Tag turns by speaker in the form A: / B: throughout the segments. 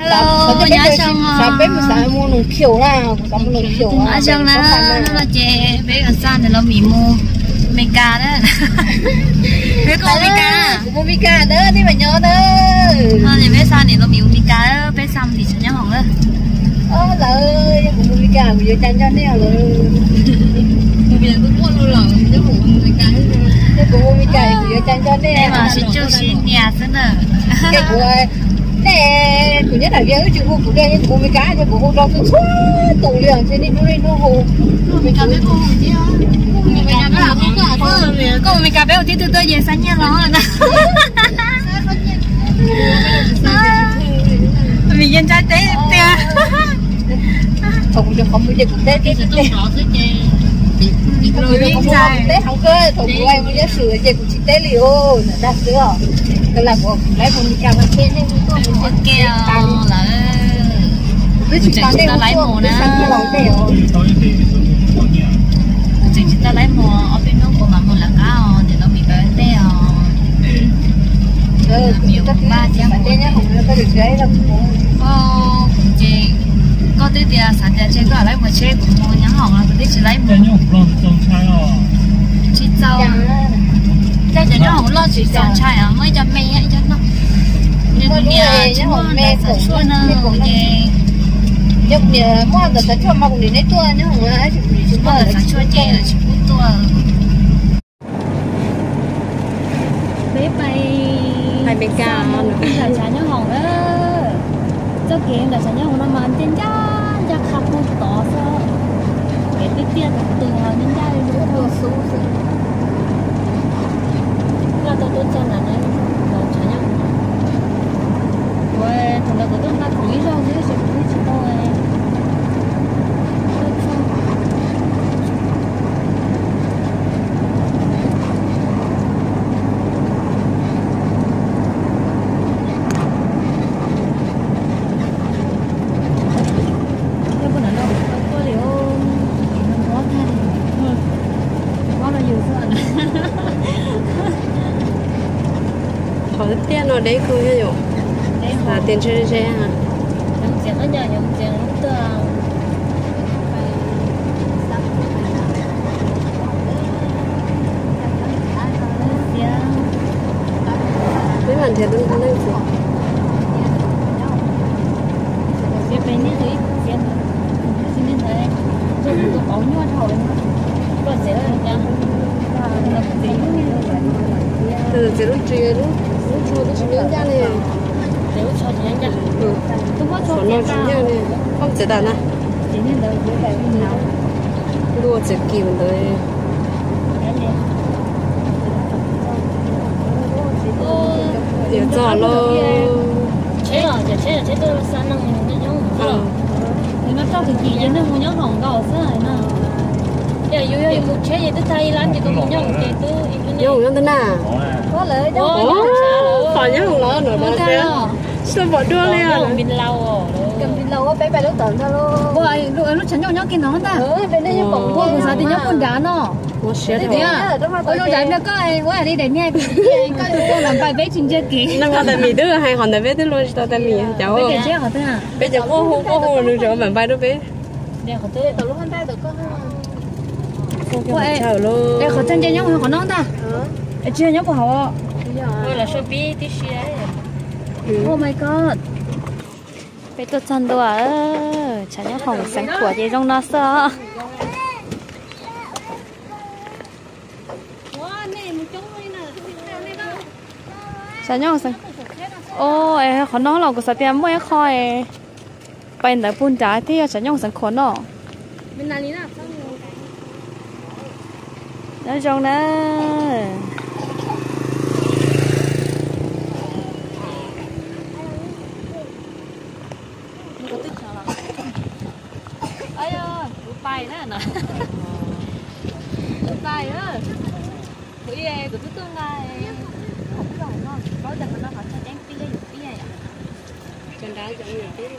A: hello nhá xong
B: sao bé mà sao mua nồng kiểu là sao mua nồng kiểu
A: à xong là nó là chè bé ở xa thì nó bị mua Mika đó bé có Mika
B: mua Mika đó đi mà nhớ đó
A: thì bé xa thì nó bị Mika đó bé xong thì sẽ nhớ hỏng đó
B: lời cũng mua Mika bây giờ chăn cho nè rồi bây giờ tôi mua luôn rồi chứ mua Mika chứ cũng mua Mika bây giờ chăn cho nè
A: đây mà xin chúc xin nhà xin nè
B: cái của nè của nhất là cái chữ của đây những của mấy cái cho của đâu tôi xóa tủ liền cho nên nó hồ mình cảm thấy hồ chứ mình cảm thấy là
A: có mình cà phê tí tôi về sáng nha nó là mình dân trái tế
B: không cho không bây giờ cũng tế cái rồi không tế không cơ thùng của em bây giờ sửa chơi cũng chỉ tế liều đã sửa cái là của lấy một cái cà phê này
A: keo là chúng ta lấy mồ nè chúng ta lấy mồ ở bên nước của mà mồ là cao thì nó bị béo teo
B: nhiều ba trăm bạn nhá không có được cái đâu
A: chị có tới tiền sản tiền chơi có lấy một chơi của mồ nhá hỏng là cái chỉ lấy mồ chị giàu đây là nó không lo chỉ dòng chai à mới cho mẹ ấy cho nó nhưng nhà chứ mà mẹ cũng chua nó
B: nhưng nhà mua được sản chua mong đến đấy tua nhá không ai chúng
A: ta là sản chua chè là chỉ cũng tua bé bay
B: hai mươi k
A: là sản nhá hồng đó cho kiện là sản nhá hồng nó mà trên cha khắp một tỏ sao cái tiền từ nhân gia đi nữa thôi số là tôi cho là nó chả nhá ôi thằng nào tôi nó cũng ý đâu chứ sẽ cũng chỉ thôi
B: tiền nó đấy không nhá là tiền chơi hả?
A: Dùng tiền ở nhà dùng tiền lúc tôi
B: mấy bạn thiệt luôn không đấy gì?
A: cái bên này thì tiền xin nên thế dùng tôi bóng nhau thôi có sẽ là nhá là tí
B: từ từ lúc chơi lúc cho nó xuống nhân ra này
A: nếu cho chị nhân ra tôi có cho
B: nó xuống nhân này không chỉ đàn à
A: chỉ nên đời dưới đây mình nào
B: đua chỉ kìm tới giờ cho nó
A: chế rồi chế tôi sang năng mình nhớ không thì nó cho thì chị chứ nó muốn nhớ hỏng đâu sao này nè giờ yêu một chế gì tôi thay lắm thì tôi muốn nhớ một chế tôi
B: nhớ không nhớ thế nào
A: có lợi đâu
B: phải nhớ không nó nữa đó sao bỏ đua lên
A: pin lâu
B: cầm pin lâu bé bé lúc tưởng thôi luôn
A: ôi lúc chẳng nhau kia nó ta
B: bên đây như bổng
A: của sao thì nhớ con đá nó
B: nó xé
A: thế à ôi nó giải nó có ai quá đi để nghe có được cô làm bài bé trình chơi kỹ
B: năng là mì đứa hay còn là bé đứa luôn tao ta mì cháu
A: bé cái chế hả thế à
B: bây giờ có hô được rồi bạn bài đứa bé
A: đây họ tới tao lúc hôm nay tao có
B: chào luôn
A: đây họ chân chơi nhau họ non ta chưa nhớ của họ đây là shopee tí xí đấy oh my god bé tôi chân đồ à chả nhớ hỏng sáng của gì trong nó sao chả nhớ sáng ôi họ nói là của sao tiền mua khoi bên tại buôn trái thì chả nhớ sáng của nó bên này là nói trong đó ấy ơi bay đó nè bay đó của ye của tôi này không có nó có được nó phải cho tránh tí này chân đá cho nhiều tí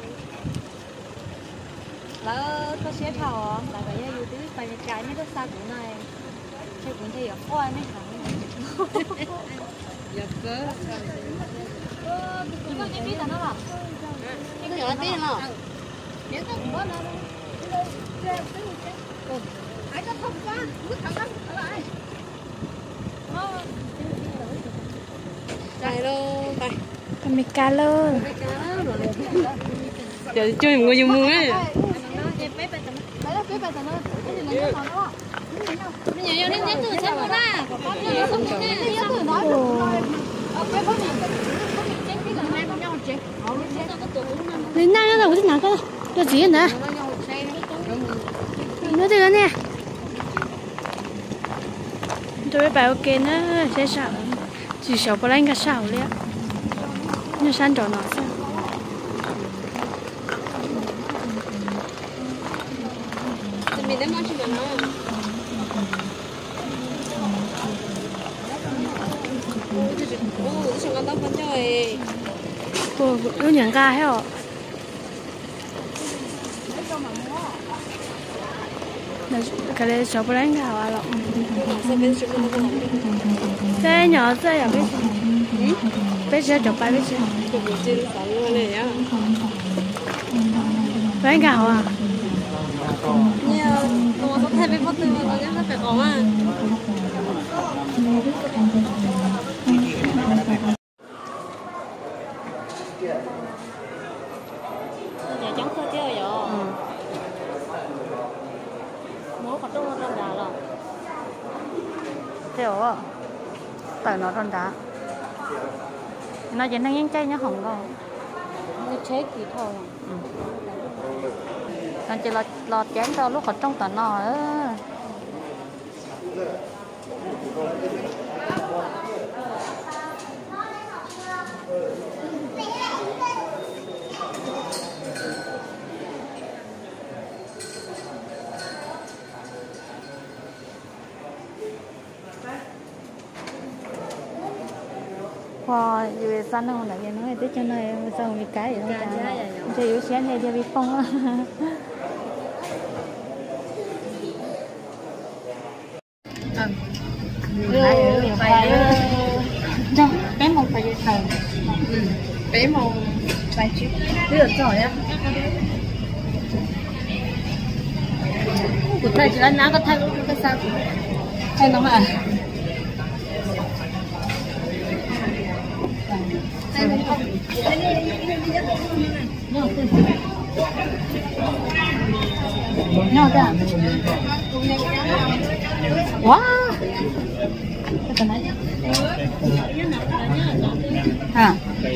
A: là có xếp hào là cái yêu tí bay trái mấy cái xa của này chơi cũng thì ở khoai mấy thằng giờ cơ cái biết là nó là
B: là tiền nào nếu tôi cũng có nó ai có thông qua bước thẳng lắm lại đây đâu đây
A: Kamika luôn.
B: giờ chơi một người dùng mưa ấy
A: Đến nay nó đâu có nào cơ, cho gì nữa? Nó từ nè. Tôi bảo ok nó sẽ sao, chỉ sợ bao nhiêu cái sao đấy, như山找哪些？
B: mình đã nói chuyện với nó chúng con tao phân chơi
A: 有两个还有，那个嘞小不然看完了，这鸟这也没事，没事就摆没事，不然看好啊。
B: 我都太被不对了，我家在北港啊。
A: nhà trắng thôi chứ rồi. Mỗi con trâu con đá rồi. Theo à? Tại nó con đá. Nó chỉ đang nhánh chay nhá hồng không? Nó chế kỹ thôi. Nó chỉ lọt chén cho lúc ở trong tận nọ á. Wow, dù sao nó không lại vậy nói tới cho này sao bị cái vậy không chả chỉ yếu xé này cho bị phong á bé một phải dây thờ bé một vài chiếc được rồi á của thầy chỉ là ná có thay cái sao thay nó à nhau ta wow cái này hả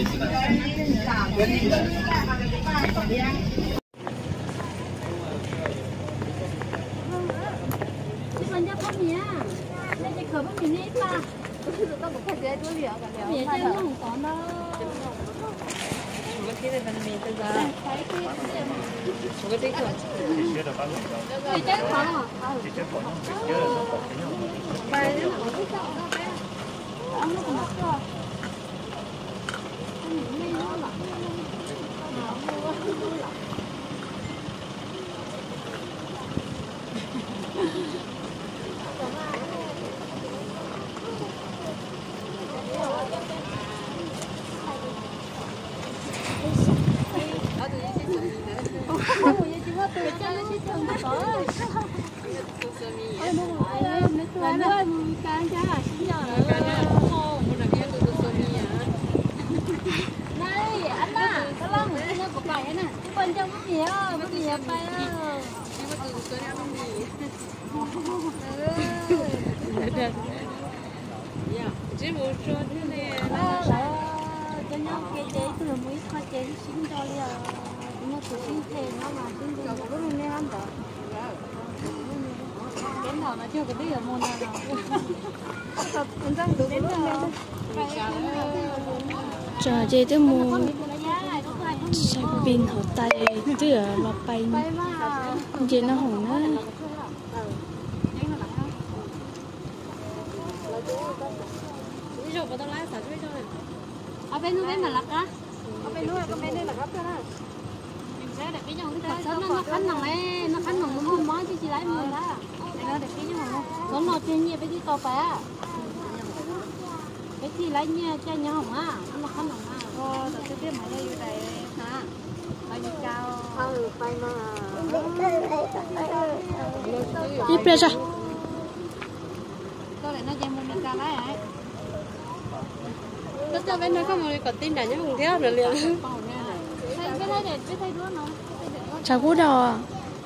B: chỉ một số thế này
A: cho nhau cái đấy từ mới khoa chế xin cho liền nó từ xin thêm nó mà xin từ có lúc này ăn đó đến nào nó chưa có biết ở môn nào tập con răng được đến nào chờ chơi tới mua sai pin hở tay chứ ở lọt bay chơi nó hỏng á ở bênนู้นmà lắc á ở bênนู้นcó bên đây là gấp đó nó khánh nòng ấy nó khánh nòng nó không món chứ chỉ lấy mười đó nó để cái nó nọ trên nhẹ với cái to bé cái gì lấy nhẹ cho nhau hỏng á nó khánh nòng á rồi tiếp mà đây đây hả bao nhiêu đi bây giờ
B: có lẽ nó dành một mình cả đấy ấy nó cho bên nó có một cái tin đã nhớ không thiếu rồi liền cái này để thấy đứa nó
A: chào cú đầu à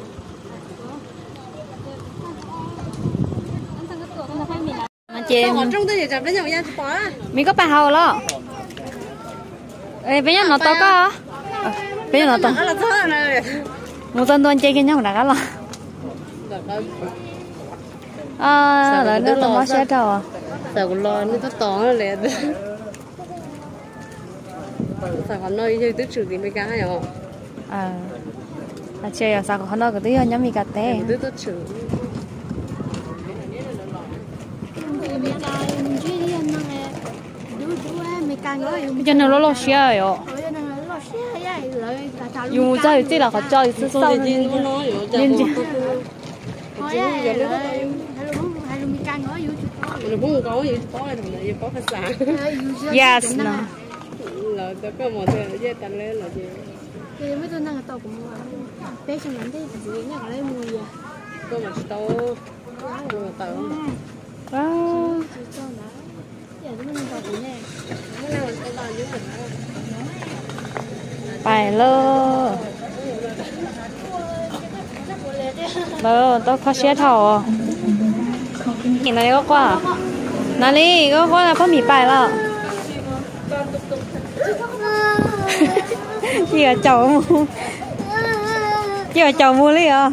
A: chị mình có bà hầu lo ê bây giờ nó to có bây giờ nó to một tuần tuần chơi cái nhau đã lo à là nó to mất chết rồi
B: sao còn lo nó to nó liền sao còn nói chơi tứ trừ thì mới cá rồi
A: à là chơi à sao còn nói cái thứ nhóm mình cà té
B: tứ trừ
A: cho nên nó lo xe rồi dùng chơi chỉ là họ chơi sự sau nên yes nè
B: là có một thứ dễ tận lên là gì
C: thì mấy tôi năng tàu cũng bé xem ảnh thấy gì nhá lấy mua gì
B: có một tàu có một tàu
A: phải lơ tôi khó xé thầu nhìn này có qua nào đi có qua là có mì bài了chị ở chậu mua chị ở chậu mua đi à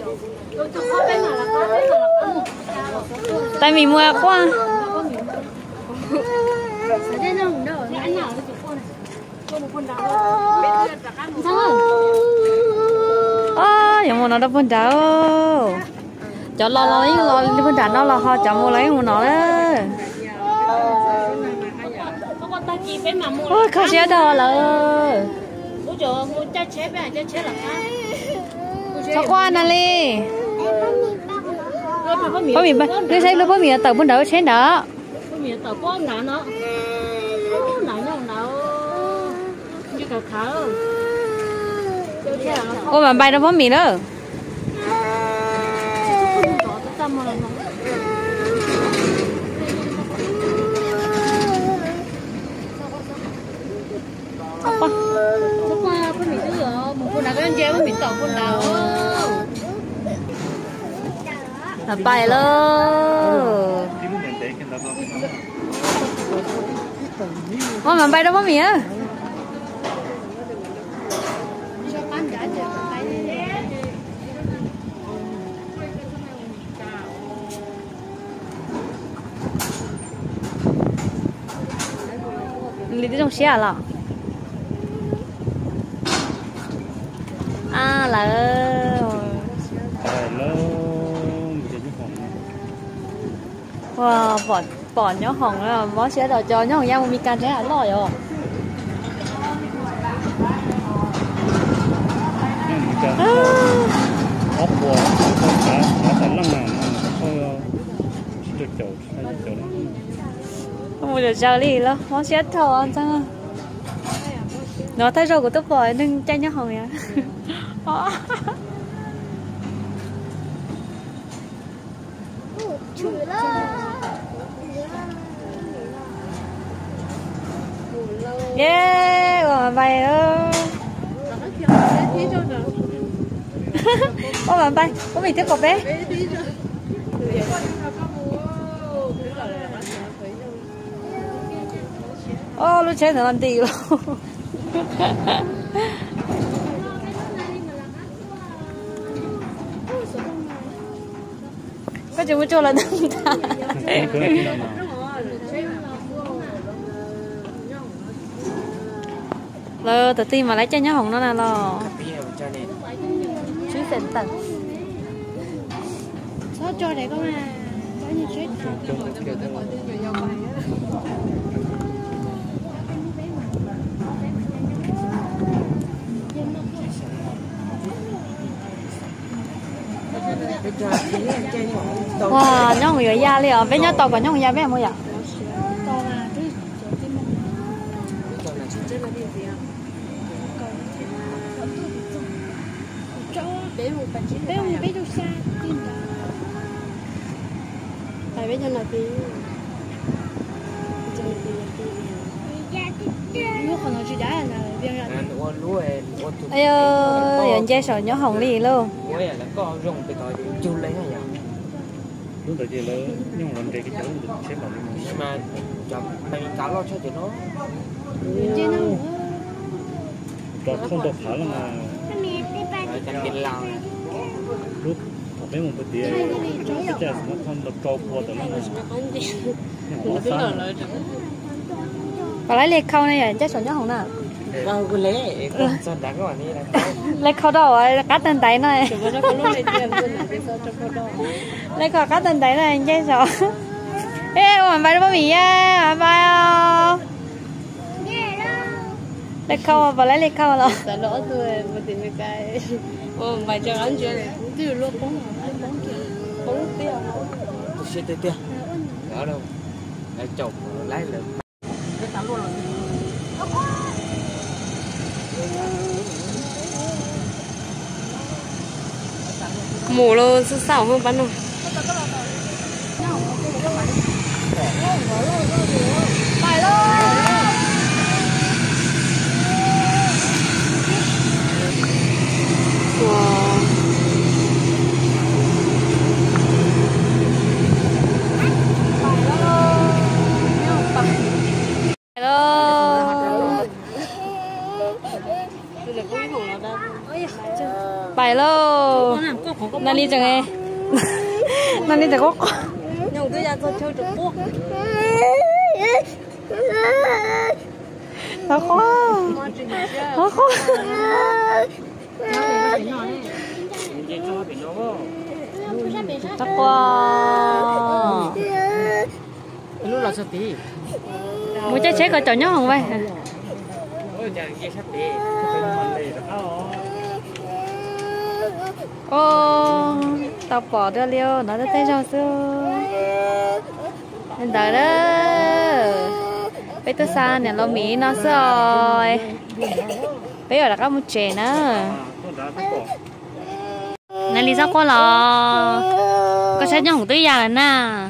A: tại mình mua qua giờ mua nó đâu phân đá cho lo đi phân đá nó là họ cho mua lấy mua nó đấy ôi khó xé đồ là cho qua nè đi bố mì đi thấy lúc bố mì tàu bún đậu chén đó
C: bố mì tàu có nãy nó như cả khá
A: ô mà bay đâu bố mì nữa là bài lơ ô mà bay đâu bố mì á lý trong xe à à là wow bỏ nhó hồng là bó xe rồi cho nhó hồng nhau mi can thế hả lo rồi không được chơi đi lo bó xe thầu ăn chăng nó thấy rồi của tôi vội nên chơi nhó hồng vậy yeah còn bay ơ ô mà bay có mình tiếp cận bé ô lúc chơi nó làm gì luôn có chúng cho là đừng ta lơ tự tin mà lấy cho nhá hồng nó là lo chú sền tận
C: số cho để có mà có như chết
A: wow nhá người da liền bên nhá tàu còn nhá người da bên mua à
C: bé một bé đâu xa tại bé cho nó tí lúc còn nó chỉ đá là viên ra
A: ơi ơi chơi sỏi nhớ hồng đi luôn
D: có rồng bị tỏi chú lấy hay nhở
E: lúc đầu giờ lớn nhưng mà làm cái cháu được xếp vào
D: nhưng mà chậm mày cá lo cho tụi nó
C: chơi nó
E: đó không độc hả là mà
D: chẳng biết lao
E: lúc thằng bé một bữa tiệc cái cha nó không độc câu qua tụi nó
A: có lấy liệt khâu này chơi sỏi nhớ hồng nào
D: đâu cứ lấy sao đã có này là
A: lấy khâu đâu rồi cá tên tay này lấy khâu cá tên tay này chơi sỏi ê hoàn bài đó bố mì á hoàn bài không lấy khâu và lấy liệt khâu rồi
C: sợ lỗ tôi một tí mấy cái bài cho anh chơi này từ lúc bóng bóng tiêu
D: tôi sẽ tiêu ở đâu lấy chồng lấy lượng
C: mù luôn sao sao không bắn đâu
A: bài luôn bài lô năn đi chẳng nghe năn đi chẳng có
C: nhưng tôi ra tôi chơi trực quốc
A: nó khó nó khó nó quá
D: lúc là sao tí
A: muốn chơi chết coi chó nhóc không vậy
D: ôi chẳng kia sắp tí
A: ô tao bỏ đưa liêu nó đã tay cho xưa nên đợi đó bây tôi xa nè lo mỹ nó rồi bây giờ là có một trẻ nữa này lý do có là có sẽ nhỏng tới già nè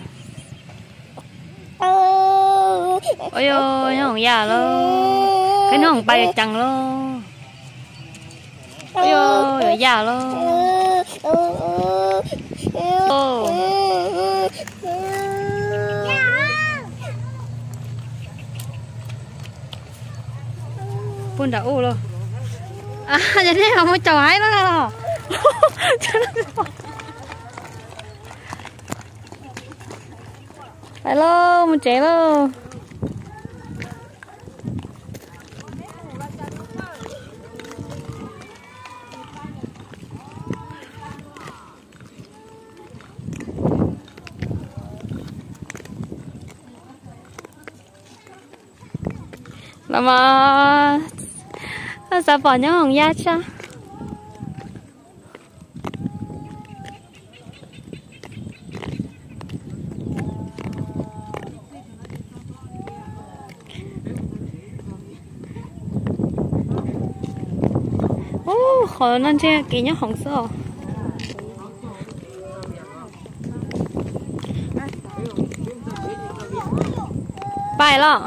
A: ôi ôi nhỏng già luôn cái nhỏng bay chẳng luôn ôi ôi già luôn phun đã u luôn à vậy nên không có chào hái nó đâu hello một trẻ luôn làm mà sao bỏ nhớ hồng da cha ô khỏi nên chơi kỹ nhớ hồng sữa bài lo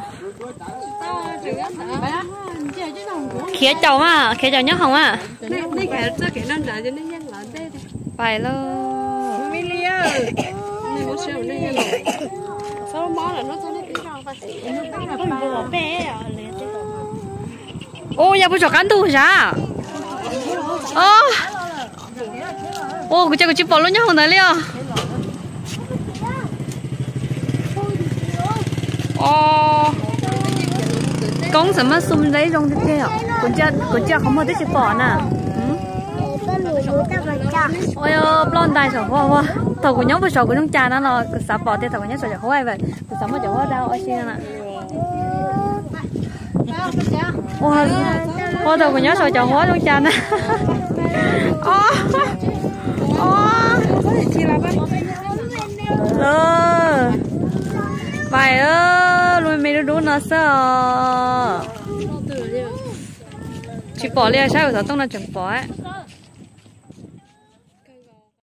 A: khía chầu mà khía chầu nhớ hồng à
C: này cái cho cái non trả cho nó nhanh lại đây
A: phải lo
C: Milia này một xíu nó nhanh lại sau đó là nó cho nó cái rau phải
A: ô ya bữa cán tu sao ô cái chữ bỏ luôn nhá hồng này liền con什么 xung đấy trong thế kia còn chưa không có thích bỏ nè ôi blond tai sầu hoa thầu của nhóm với sầu của nhóm cha nó là sạp bỏ thì thầu của nhóm sầu không ai vậy sạp mà chẳng có đâu ở trên nè ô thầu của nhóm sầu chẳng có trong cha nè bài ơ luôn mấy đứa nó sợ chỉ bỏ liền sao rồi tông là chẳng bỏ ấy